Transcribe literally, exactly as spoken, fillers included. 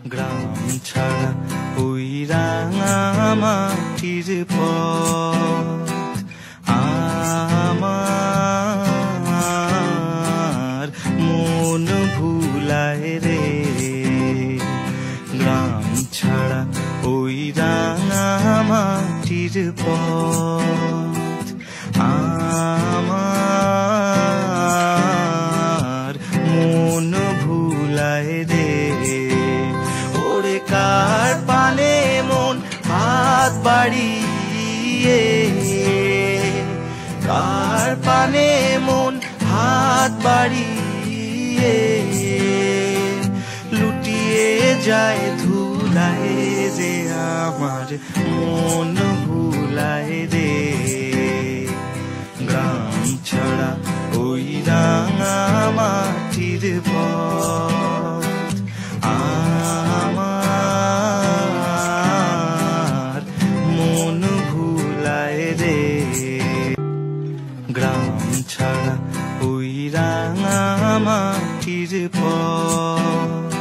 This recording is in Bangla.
গ্রাম ছাড়া ওই রাঙা মাটির পথ আমার মন ভুলায় রে। গ্রাম ছাড়া ওই রাঙা মাটির পথ আমার মন ভুলায় রে। ওরে কার পানে মন হাত বাড়িয়ে, কার পানে মন হাত বাড়িয়ে লুটিয়ে যায় ধুলায় রে। আমার মন ভুলায় রে। গ্রাম ছাড়া ওই রাঙা মাটির পথ আমার মন ভুলায় রে। গ্রাম ছাড়া ওই রাঙা মাটির পথ।